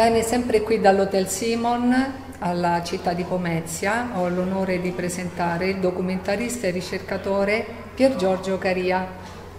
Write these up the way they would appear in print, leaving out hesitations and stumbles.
Bene, sempre qui dall'Hotel Simon alla città di Pomezia ho l'onore di presentare il documentarista e ricercatore Pier Giorgio Caria.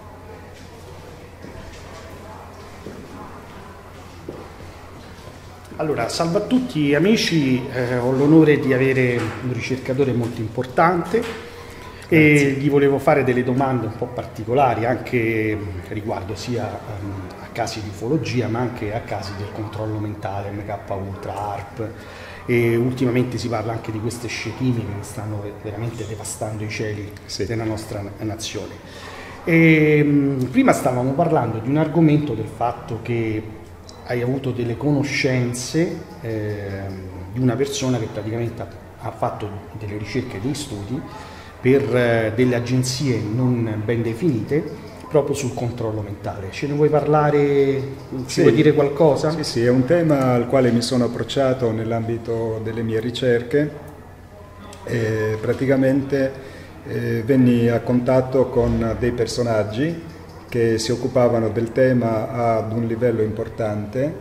Allora, salve a tutti amici, ho l'onore di avere un ricercatore molto importante e gli volevo fare delle domande un po' particolari anche riguardo sia a casi di ufologia ma anche a casi del controllo mentale, MK Ultra, ARP, e ultimamente si parla anche di queste scietine che stanno veramente devastando i cieli della nostra nazione. Prima stavamo parlando di un argomento, del fatto che hai avuto delle conoscenze di una persona che praticamente ha fatto delle ricerche, dei studi per delle agenzie non ben definite proprio sul controllo mentale. Ce ne vuoi parlare? Ci vuoi dire qualcosa? Sì, è un tema al quale mi sono approcciato nell'ambito delle mie ricerche e praticamente venni a contatto con dei personaggi che si occupavano del tema ad un livello importante,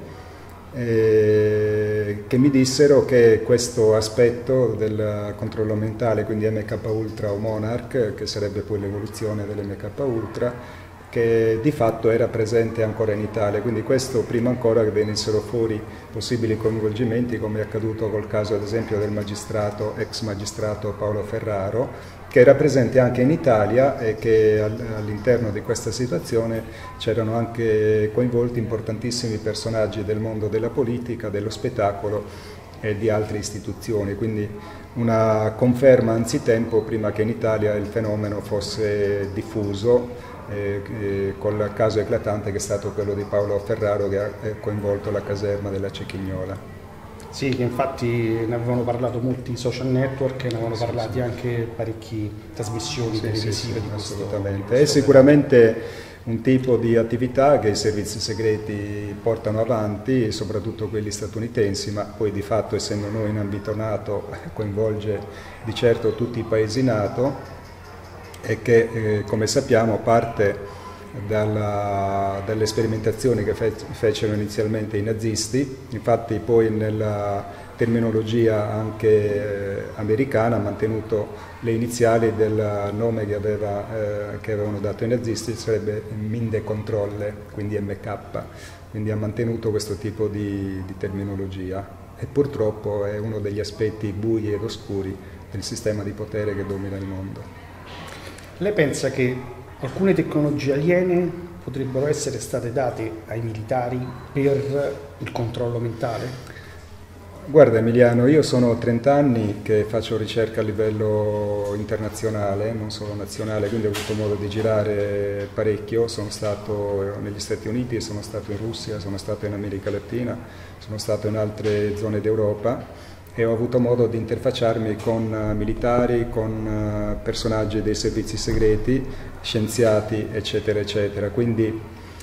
che mi dissero che questo aspetto del controllo mentale, quindi MK Ultra o Monarch, che sarebbe poi l'evoluzione dell'MK Ultra, che di fatto era presente ancora in Italia, quindi questo prima ancora che venissero fuori possibili coinvolgimenti, come è accaduto col caso ad esempio del ex magistrato Paolo Ferraro, che era presente anche in Italia e che all'interno di questa situazione c'erano anche coinvolti importantissimi personaggi del mondo della politica, dello spettacolo e di altre istituzioni, quindi una conferma anzitempo prima che in Italia il fenomeno fosse diffuso, col caso eclatante che è stato quello di Paolo Ferraro, che ha coinvolto la caserma della Cecchignola. Sì, che infatti ne avevano parlato molti social network, ne avevano parlati anche parecchie trasmissioni televisive di questo. Assolutamente, è sicuramente un tipo di attività che i servizi segreti portano avanti, soprattutto quelli statunitensi, ma poi di fatto, essendo noi in ambito NATO, coinvolge di certo tutti i paesi NATO, e che come sappiamo parte dalle sperimentazioni che fecero inizialmente i nazisti. Infatti poi nella terminologia anche americana ha mantenuto le iniziali del nome che avevano dato i nazisti, sarebbe Mindekontrolle, quindi MK, quindi ha mantenuto questo tipo di terminologia e purtroppo è uno degli aspetti bui ed oscuri del sistema di potere che domina il mondo. Lei pensa che alcune tecnologie aliene potrebbero essere state date ai militari per il controllo mentale? Guarda Emiliano, io sono 30 anni che faccio ricerca a livello internazionale, non solo nazionale, quindi ho avuto modo di girare parecchio. Sono stato negli Stati Uniti, sono stato in Russia, sono stato in America Latina, sono stato in altre zone d'Europa e ho avuto modo di interfacciarmi con militari, con personaggi dei servizi segreti, scienziati, eccetera, eccetera. Quindi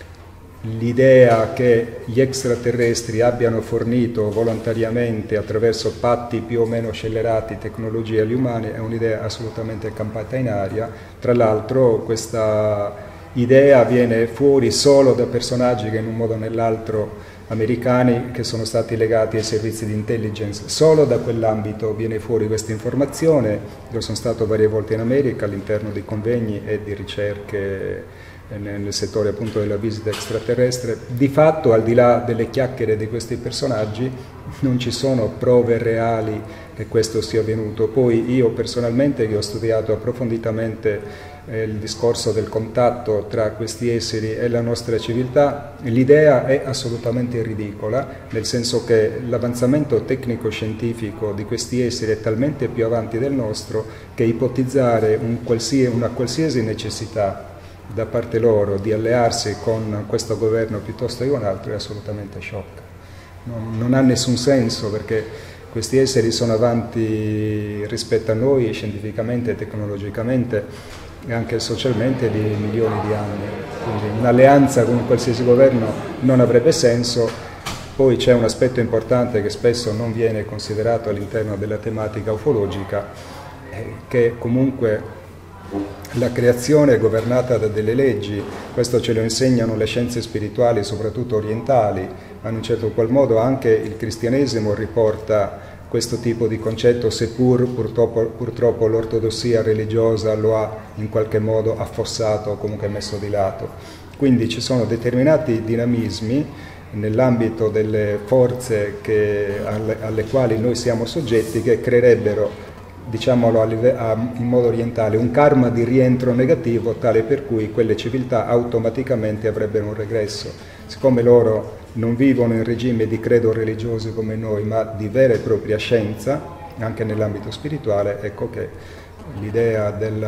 l'idea che gli extraterrestri abbiano fornito volontariamente, attraverso patti più o meno scellerati, tecnologie agli umani è un'idea assolutamente campata in aria. Tra l'altro questa idea viene fuori solo da personaggi che in un modo o nell'altro americani, che sono stati legati ai servizi di intelligence. Solo da quell'ambito viene fuori questa informazione. Io sono stato varie volte in America all'interno di convegni e di ricerche nel settore appunto della visita extraterrestre. Di fatto, al di là delle chiacchiere di questi personaggi, non ci sono prove reali che questo sia avvenuto. Poi io personalmente, che ho studiato approfonditamente il discorso del contatto tra questi esseri e la nostra civiltà, l'idea è assolutamente ridicola, nel senso che l'avanzamento tecnico-scientifico di questi esseri è talmente più avanti del nostro che ipotizzare una qualsiasi necessità da parte loro di allearsi con questo governo piuttosto che un altro è assolutamente sciocca. Non ha nessun senso, perché questi esseri sono avanti rispetto a noi scientificamente, tecnologicamente e anche socialmente di milioni di anni, quindi un'alleanza con un qualsiasi governo non avrebbe senso. Poi c'è un aspetto importante che spesso non viene considerato all'interno della tematica ufologica, che comunque la creazione è governata da delle leggi, questo ce lo insegnano le scienze spirituali, soprattutto orientali, ma in un certo qual modo anche il cristianesimo riporta questo tipo di concetto, seppur purtroppo l'ortodossia religiosa lo ha in qualche modo affossato o comunque messo di lato. Quindi ci sono determinati dinamismi nell'ambito delle forze alle quali noi siamo soggetti che creerebbero, diciamolo in modo orientale, un karma di rientro negativo tale per cui quelle civiltà automaticamente avrebbero un regresso. Siccome loro non vivono in regime di credo religiosi come noi, ma di vera e propria scienza, anche nell'ambito spirituale, ecco che l'idea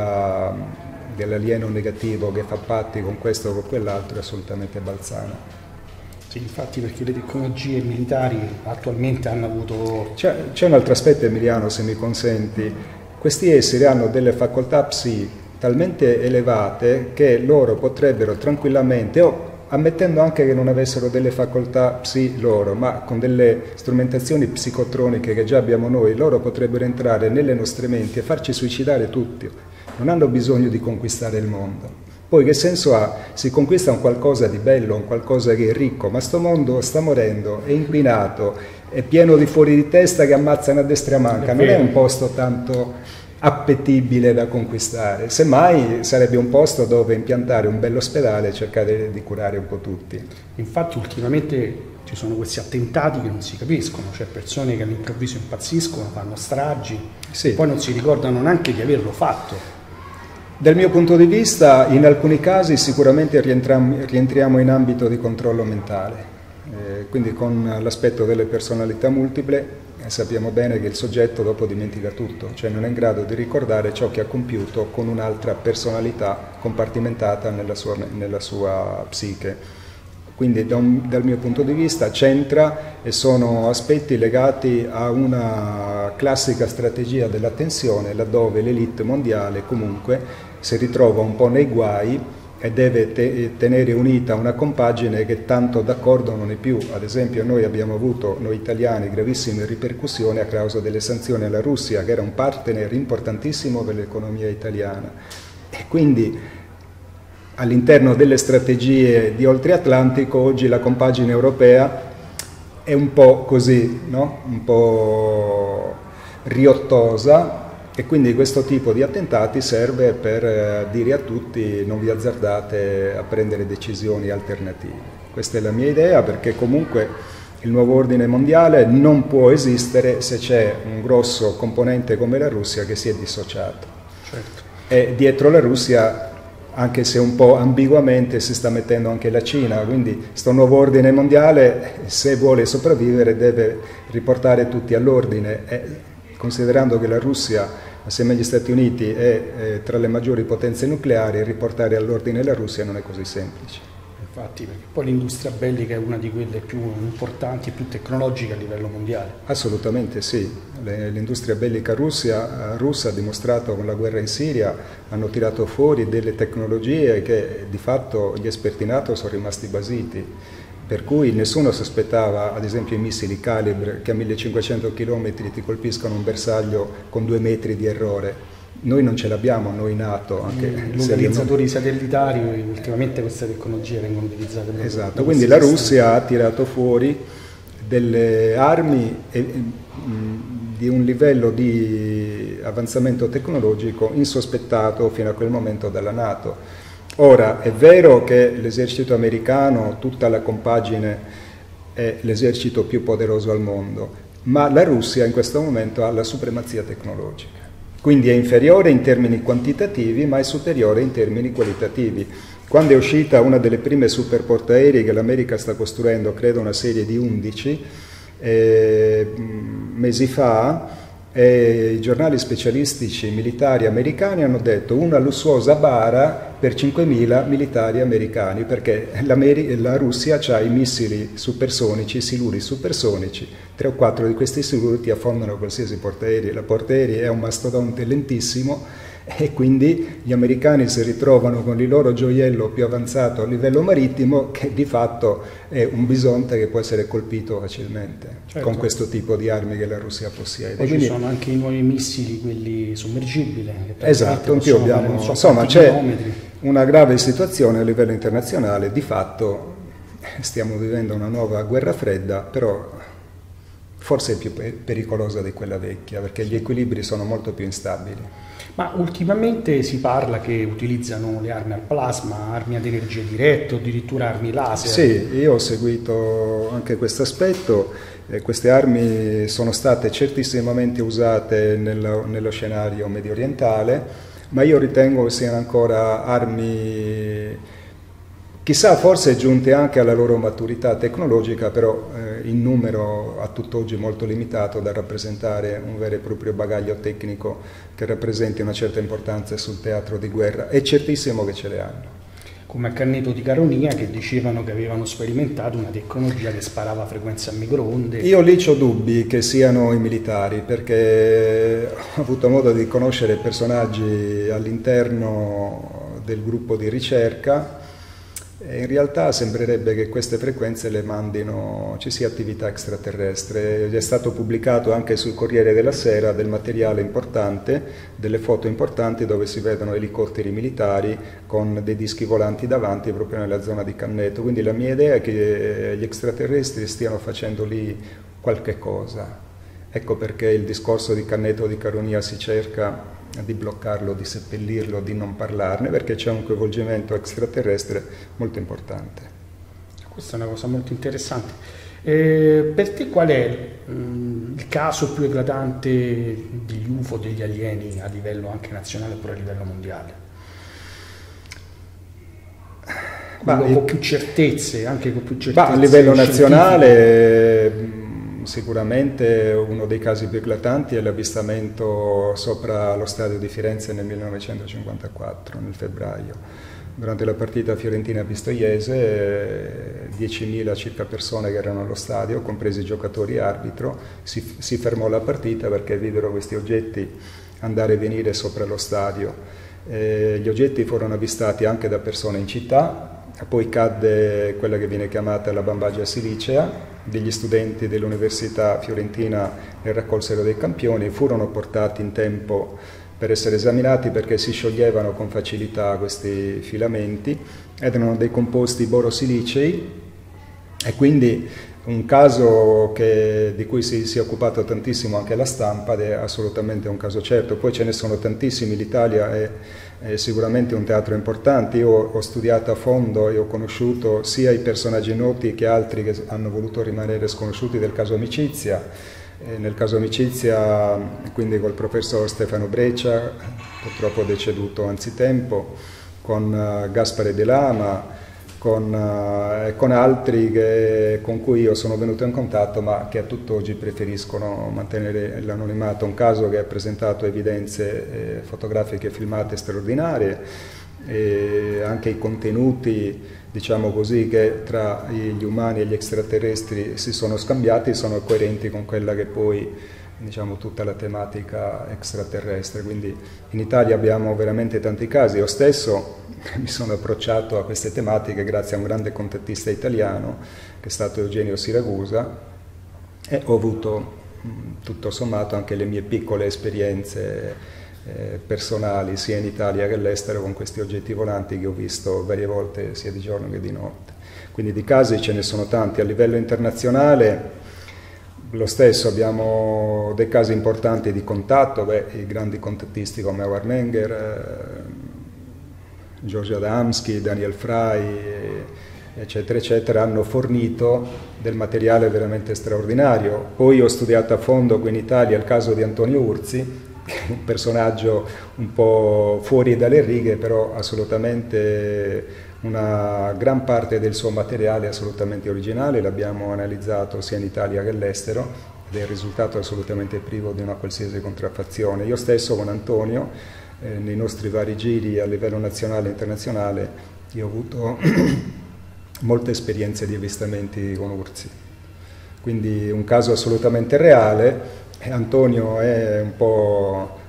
dell'alieno negativo che fa patti con questo o con quell'altro è assolutamente balzana. Sì, infatti, perché le tecnologie militari attualmente hanno avuto... C'è un altro aspetto, Emiliano, se mi consenti. Questi esseri hanno delle facoltà psi talmente elevate che loro potrebbero tranquillamente, ammettendo anche che non avessero delle facoltà psi loro, ma con delle strumentazioni psicotroniche che già abbiamo noi, loro potrebbero entrare nelle nostre menti e farci suicidare tutti. Non hanno bisogno di conquistare il mondo. Poi che senso ha? Si conquista un qualcosa di bello, un qualcosa che è ricco, ma sto mondo sta morendo, è inquinato, è pieno di fuori di testa che ammazzano a destra e a manca, non è un posto tanto appetibile da conquistare, semmai sarebbe un posto dove impiantare un bell'ospedale e cercare di curare un po' tutti. Infatti ultimamente ci sono questi attentati che non si capiscono, cioè persone che all'improvviso impazziscono, fanno stragi, sì. Poi non si ricordano neanche di averlo fatto. Dal mio punto di vista, in alcuni casi sicuramente rientriamo in ambito di controllo mentale, quindi con l'aspetto delle personalità multiple sappiamo bene che il soggetto dopo dimentica tutto, cioè non è in grado di ricordare ciò che ha compiuto con un'altra personalità compartimentata nella sua psiche. Quindi dal mio punto di vista c'entra e sono aspetti legati a una classica strategia dell'attenzione, laddove l'elite mondiale comunque si ritrova un po' nei guai e deve tenere unita una compagine che tanto d'accordo non è più. Ad esempio noi abbiamo avuto, noi italiani, gravissime ripercussioni a causa delle sanzioni alla Russia, che era un partner importantissimo per l'economia italiana. E quindi all'interno delle strategie di oltreatlantico oggi la compagine europea è un po' così, no? Un po' riottosa, e quindi questo tipo di attentati serve per dire a tutti non vi azzardate a prendere decisioni alternative. Questa è la mia idea, perché comunque il nuovo ordine mondiale non può esistere se c'è un grosso componente come la Russia che si è dissociato. Certo. E dietro la Russia, anche se un po' ambiguamente, si sta mettendo anche la Cina, quindi questo nuovo ordine mondiale, se vuole sopravvivere, deve riportare tutti all'ordine. Considerando che la Russia, assieme agli Stati Uniti, è tra le maggiori potenze nucleari, riportare all'ordine la Russia non è così semplice. Infatti, perché poi l'industria bellica è una di quelle più importanti e più tecnologiche a livello mondiale. Assolutamente sì, l'industria bellica russa ha dimostrato con la guerra in Siria, hanno tirato fuori delle tecnologie che di fatto gli esperti NATO sono rimasti basiti. Per cui nessuno sospettava, ad esempio, i missili Calibre che a 1500 km ti colpiscono un bersaglio con 2 metri di errore. Noi non ce l'abbiamo, noi NATO. Anche i localizzatori satellitari, ultimamente queste tecnologie vengono utilizzate. Esatto, quindi la Russia ha tirato fuori delle armi di un livello di avanzamento tecnologico insospettato fino a quel momento dalla NATO. Ora, è vero che l'esercito americano, tutta la compagine, è l'esercito più poderoso al mondo, ma la Russia in questo momento ha la supremazia tecnologica. Quindi è inferiore in termini quantitativi, ma è superiore in termini qualitativi. Quando è uscita una delle prime superportaerei che l'America sta costruendo, credo una serie di 11, mesi fa, i giornali specialistici militari americani hanno detto una lussuosa bara per 5.000 militari americani, perché la Russia ha i missili supersonici, i siluri supersonici, 3 o 4 di questi siluri ti affondano qualsiasi portaerei. La portaerei è un mastodonte lentissimo e quindi gli americani si ritrovano con il loro gioiello più avanzato a livello marittimo, che di fatto è un bisonte che può essere colpito facilmente, certo, con questo tipo di armi che la Russia possiede. Poi quindi ci sono anche i nuovi missili, quelli sommergibili. Esatto, in più abbiamo, insomma, c'è una grave situazione a livello internazionale, di fatto stiamo vivendo una nuova guerra fredda, però forse è più pericolosa di quella vecchia, perché gli equilibri sono molto più instabili. Ma ultimamente si parla che utilizzano le armi al plasma, armi ad energia diretta, o addirittura armi laser. Sì, io ho seguito anche questo aspetto. Queste armi sono state certissimamente usate nello scenario medio orientale, ma io ritengo che siano ancora armi, chissà, forse giunte anche alla loro maturità tecnologica, però in numero a tutt'oggi molto limitato da rappresentare un vero e proprio bagaglio tecnico che rappresenti una certa importanza sul teatro di guerra. È certissimo che ce le hanno. Come a Canneto di Caronia, che dicevano che avevano sperimentato una tecnologia che sparava a frequenza a microonde. Io lì ho dubbi che siano i militari, perché ho avuto modo di conoscere personaggi all'interno del gruppo di ricerca. E in realtà sembrerebbe che queste frequenze le mandino, ci sia attività extraterrestre. È stato pubblicato anche sul Corriere della Sera del materiale importante, delle foto importanti dove si vedono elicotteri militari con dei dischi volanti davanti proprio nella zona di Canneto. Quindi la mia idea è che gli extraterrestri stiano facendo lì qualche cosa. Ecco perché il discorso di Canneto di Caronia si cerca di bloccarlo, di seppellirlo, di non parlarne, perché c'è un coinvolgimento extraterrestre molto importante. Questa è una cosa molto interessante. Per te qual è il caso più eclatante degli UFO, degli alieni, a livello anche nazionale oppure a livello mondiale? Con più certezze, anche con più certezze. A livello nazionale sicuramente uno dei casi più eclatanti è l'avvistamento sopra lo stadio di Firenze nel 1954, nel febbraio. Durante la partita Fiorentina-Pistoiese, 10.000 circa persone che erano allo stadio, compresi giocatori e arbitro, si fermò la partita perché videro questi oggetti andare e venire sopra lo stadio. Gli oggetti furono avvistati anche da persone in città. Poi cadde quella che viene chiamata la bambagia silicea, degli studenti dell'Università Fiorentina ne raccolsero dei campioni, furono portati in tempo per essere esaminati perché si scioglievano con facilità questi filamenti, erano dei composti borosilicei e quindi un caso di cui si è occupato tantissimo anche la stampa ed è assolutamente un caso certo. Poi ce ne sono tantissimi, l'Italia è sicuramente un teatro importante. Io ho studiato a fondo e ho conosciuto sia i personaggi noti che altri che hanno voluto rimanere sconosciuti del caso Amicizia. Nel caso Amicizia, quindi col professor Stefano Breccia, purtroppo deceduto anzitempo, con Gaspare De Lama, con altri con cui io sono venuto in contatto ma che a tutt'oggi preferiscono mantenere l'anonimato. Un caso che ha presentato evidenze fotografiche e filmate straordinarie, e anche i contenuti, diciamo così, che tra gli umani e gli extraterrestri si sono scambiati sono coerenti con quella che poi, diciamo, tutta la tematica extraterrestre. Quindi in Italia abbiamo veramente tanti casi. Io stesso mi sono approcciato a queste tematiche grazie a un grande contattista italiano che è stato Eugenio Siragusa, e ho avuto tutto sommato anche le mie piccole esperienze personali sia in Italia che all'estero con questi oggetti volanti che ho visto varie volte sia di giorno che di notte. Quindi di casi ce ne sono tanti. A livello internazionale lo stesso, abbiamo dei casi importanti di contatto, i grandi contattisti come Howard Menger, George Adamski, Daniel Fry, eccetera, eccetera, hanno fornito del materiale veramente straordinario. Poi ho studiato a fondo qui in Italia il caso di Antonio Urzi, che è un personaggio un po' fuori dalle righe, però assolutamente una gran parte del suo materiale è assolutamente originale, l'abbiamo analizzato sia in Italia che all'estero ed è il risultato assolutamente privo di una qualsiasi contraffazione. Io stesso con Antonio, nei nostri vari giri a livello nazionale e internazionale, io ho avuto molte esperienze di avvistamenti con Urzi. Quindi un caso assolutamente reale. Antonio è un po'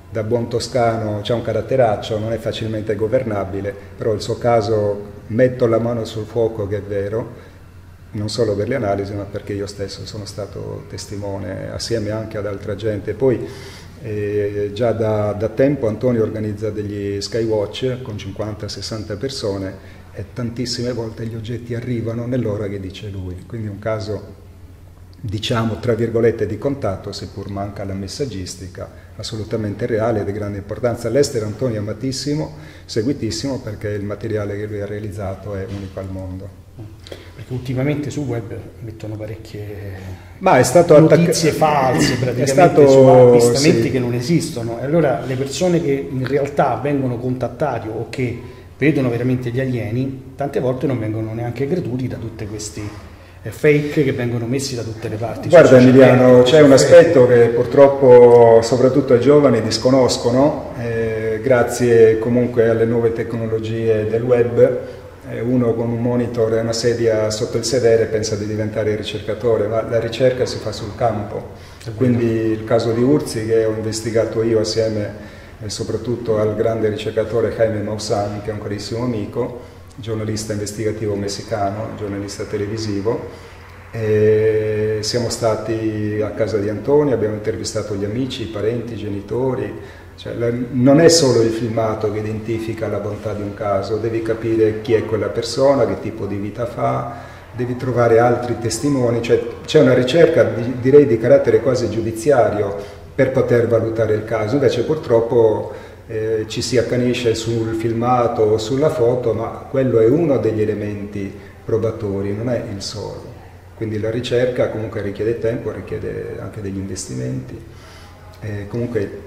da buon toscano c'ha un caratteraccio, non è facilmente governabile, però il suo caso metto la mano sul fuoco che è vero, non solo per le analisi, ma perché io stesso sono stato testimone assieme anche ad altra gente. Poi già da tempo Antonio organizza degli Skywatch con 50-60 persone e tantissime volte gli oggetti arrivano nell'ora che dice lui, quindi un caso, diciamo, tra virgolette di contatto, seppur manca la messaggistica, assolutamente reale e di grande importanza. All'estero Antonio è amatissimo, seguitissimo, perché il materiale che lui ha realizzato è unico al mondo. Perché ultimamente sul web mettono parecchie Ma è stato notizie false, praticamente su avvistamenti che non esistono, e allora le persone che in realtà vengono contattate o che vedono veramente gli alieni, tante volte non vengono neanche creduti da tutti questi fake che vengono messi da tutte le parti. Guarda Emiliano, c'è un aspetto che purtroppo soprattutto i giovani disconoscono, grazie comunque alle nuove tecnologie del web. Uno con un monitor e una sedia sotto il sedere pensa di diventare ricercatore, ma la ricerca si fa sul campo. Quindi il caso di Urzi, che ho investigato io assieme soprattutto al grande ricercatore Jaime Maussan, che è un carissimo amico, giornalista investigativo messicano, giornalista televisivo, e siamo stati a casa di Antonio, abbiamo intervistato gli amici, i parenti, i genitori. Cioè, non è solo il filmato che identifica la bontà di un caso, devi capire chi è quella persona, che tipo di vita fa, devi trovare altri testimoni, cioè, c'è una ricerca direi di carattere quasi giudiziario per poter valutare il caso. Invece purtroppo ci si accanisce sul filmato o sulla foto, ma quello è uno degli elementi probatori, non è il solo. Quindi la ricerca comunque richiede tempo, richiede anche degli investimenti. Comunque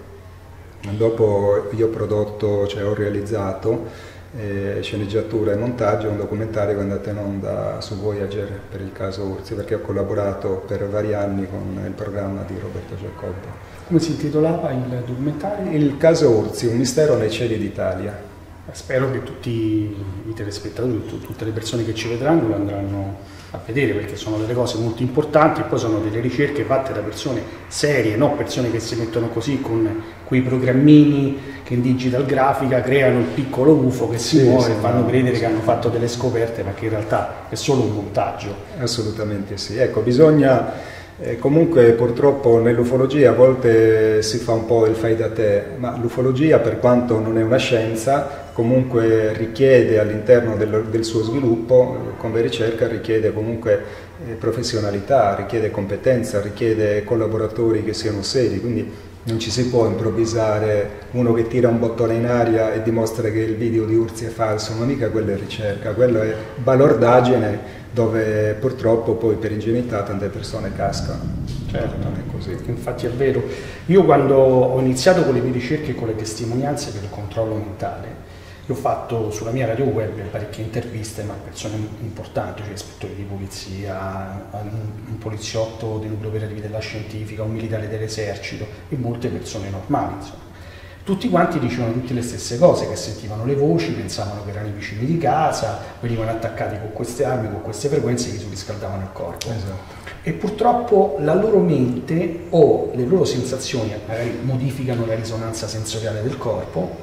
dopo io ho prodotto, cioè ho realizzato sceneggiatura e montaggio, un documentario che è andato in onda su Voyager per il caso Urzi, perché ho collaborato per vari anni con il programma di Roberto Giacobbo. Come si intitolava il documentario? Il caso Urzi, un mistero nei cieli d'Italia. Spero che tutti i telespettatori, tutte le persone che ci vedranno lo andranno a vedere, perché sono delle cose molto importanti e poi sono delle ricerche fatte da persone serie, no persone che si mettono così con quei programmini che in digital grafica creano il piccolo UFO che si muove e fanno credere che hanno fatto delle scoperte, ma che in realtà è solo un montaggio. Assolutamente sì. Ecco, bisogna comunque purtroppo nell'ufologia a volte si fa un po' il fai da te, ma l'ufologia, per quanto non è una scienza, comunque richiede all'interno del suo sviluppo, come ricerca, richiede comunque professionalità, richiede competenza, richiede collaboratori che siano seri, quindi non ci si può improvvisare uno che tira un bottone in aria e dimostra che il video di Urzi è falso, ma mica quella è ricerca, quello è balordaggine, dove purtroppo poi per ingenuità tante persone cascano. Certo, non è così. Infatti è vero. Io quando ho iniziato con le mie ricerche, con le testimonianze per il controllo mentale, io ho fatto sulla mia radio web parecchie interviste, ma persone importanti, cioè ispettori di polizia, un poliziotto del nucleo operativi della scientifica, un militare dell'esercito e molte persone normali, insomma. Tutti quanti dicevano tutte le stesse cose, che sentivano le voci, pensavano che erano i vicini di casa, venivano attaccati con queste armi, con queste frequenze che surriscaldavano il corpo. Esatto. E purtroppo la loro mente o le loro sensazioni magari modificano la risonanza sensoriale del corpo,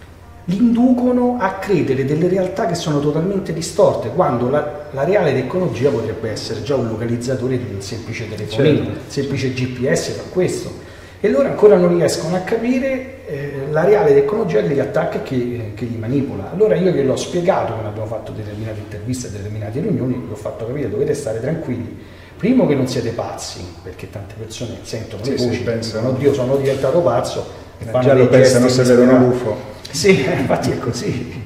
li inducono a credere delle realtà che sono totalmente distorte, quando la reale tecnologia potrebbe essere già un localizzatore di un semplice telefonino, un semplice GPS fa questo. E loro ancora non riescono a capire la reale tecnologia che li attacca e che li manipola. Allora io gliel'ho spiegato, quando abbiamo fatto determinate interviste, determinate riunioni, gli ho fatto capire: dovete stare tranquilli. Primo, che non siete pazzi, perché tante persone sentono le voci, pensano: oddio, sono diventato pazzo, e già lo pensano se vedono l'UFO. Sì, infatti è così.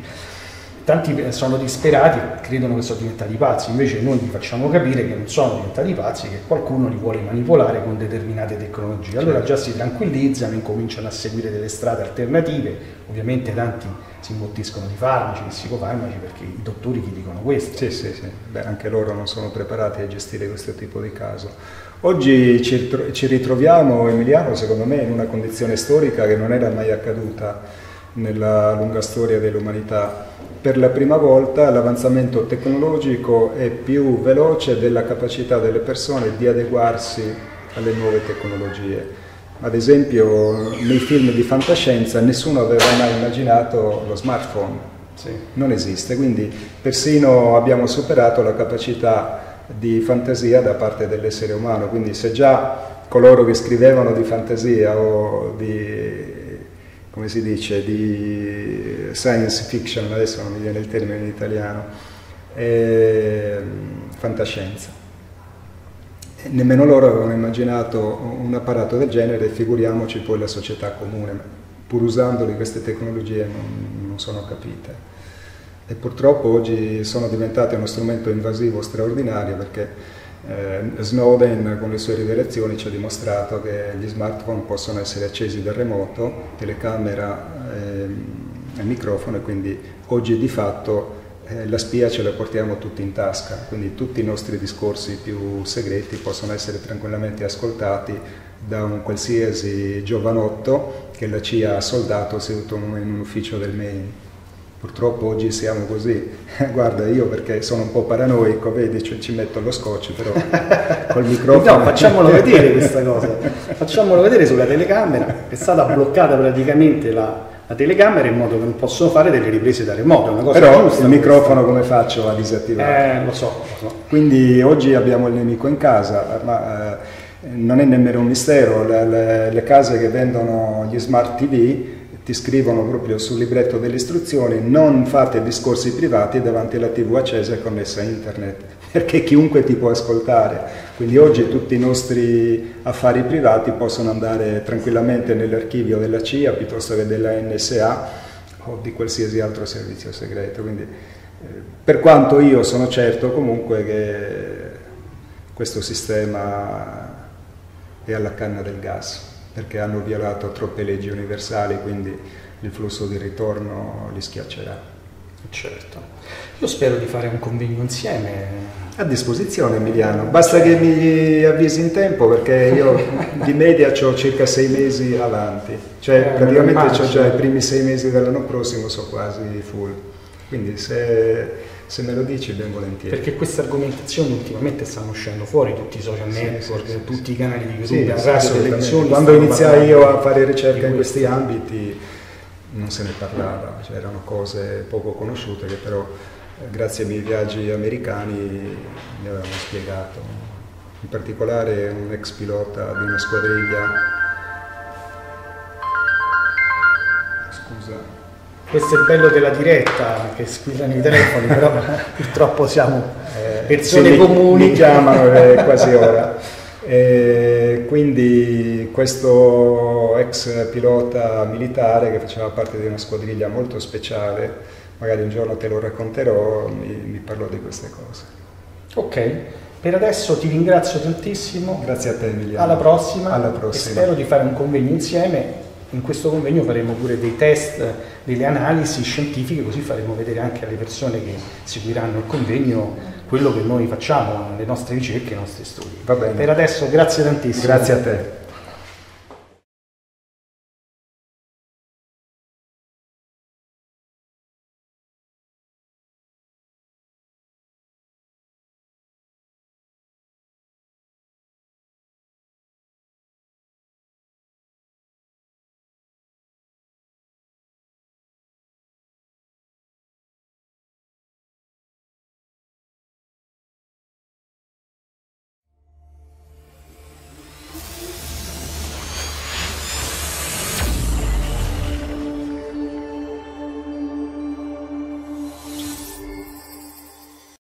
Tanti sono disperati, credono che sono diventati pazzi, invece noi gli facciamo capire che non sono diventati pazzi, che qualcuno li vuole manipolare con determinate tecnologie. Allora già si tranquillizzano, incominciano a seguire delle strade alternative. Ovviamente tanti si imbottiscono di farmaci, di psicofarmaci, perché i dottori gli dicono questo. Sì, sì, sì. Beh, anche loro non sono preparati a gestire questo tipo di caso. Oggi ci ritroviamo, Emiliano, secondo me, in una condizione storica che non era mai accaduta nella lunga storia dell'umanità. Per la prima volta l'avanzamento tecnologico è più veloce della capacità delle persone di adeguarsi alle nuove tecnologie. Ad esempio, nei film di fantascienza nessuno aveva mai immaginato lo smartphone, Sì. non esiste, quindi persino abbiamo superato la capacità di fantasia da parte dell'essere umano, quindi se già coloro che scrivevano di fantasia o di, come si dice, di science fiction, adesso non mi viene il termine in italiano, fantascienza. Nemmeno loro avevano immaginato un apparato del genere, figuriamoci poi la società comune, pur usandoli queste tecnologie non sono capite. E purtroppo oggi sono diventate uno strumento invasivo straordinario, perché Snowden con le sue rivelazioni ci ha dimostrato che gli smartphone possono essere accesi da remoto, telecamera e microfono, e quindi oggi di fatto la spia ce la portiamo tutti in tasca, quindi tutti i nostri discorsi più segreti possono essere tranquillamente ascoltati da un qualsiasi giovanotto che la CIA ha soldato seduto in un ufficio del Maine. Purtroppo oggi siamo così. Guarda, io perché sono un po' paranoico, vedi, cioè, ci metto lo scotch, però col microfono... No, facciamolo vedere questa cosa, facciamolo vedere sulla telecamera, è stata bloccata praticamente la telecamera in modo che non possono fare delle riprese da remoto, è una cosa però giusta, il microfono come faccio a disattivare? Lo so. Quindi oggi abbiamo il nemico in casa, ma non è nemmeno un mistero, le case che vendono gli smart TV ti scrivono proprio sul libretto delle istruzioni: non fate discorsi privati davanti alla TV accesa e connessa a internet, perché chiunque ti può ascoltare. Quindi oggi tutti i nostri affari privati possono andare tranquillamente nell'archivio della CIA piuttosto che della NSA o di qualsiasi altro servizio segreto. Quindi, per quanto io sono certo comunque che questo sistema è alla canna del gas, perché hanno violato troppe leggi universali, quindi il flusso di ritorno li schiaccerà. Certo. Io spero di fare un convegno insieme. A disposizione, Emiliano, basta che mi avvisi in tempo, perché io di media ho circa 6 mesi avanti, cioè praticamente ho già i primi 6 mesi dell'anno prossimo, sono quasi full, quindi se me lo dici ben volentieri. Perché queste argomentazioni ultimamente stanno uscendo fuori, tutti i social network, tutti i canali di YouTube, radio, televisione. Quando iniziai io a fare ricerca in questi ambiti non se ne parlava, cioè erano cose poco conosciute che però grazie ai miei viaggi americani mi avevano spiegato. In particolare un ex pilota di una squadriglia. Scusa. Questo è il bello della diretta, che squillano i telefoni, però purtroppo siamo persone comuni. Mi chiamano, è quasi ora. Quindi questo ex pilota militare che faceva parte di una squadriglia molto speciale, magari un giorno te lo racconterò, mi parlò di queste cose. Ok, per adesso ti ringrazio tantissimo. Grazie a te, Emiliano. Alla prossima. Alla prossima. E spero di fare un convegno insieme. In questo convegno faremo pure dei test, delle analisi scientifiche, così faremo vedere anche alle persone che seguiranno il convegno quello che noi facciamo, le nostre ricerche, i nostri studi. Va bene. Per adesso grazie tantissimo. Grazie a te.